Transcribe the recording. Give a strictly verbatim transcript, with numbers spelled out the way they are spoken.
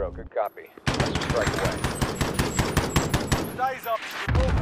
zero. Good copy. Let's strike away. Today's up. Report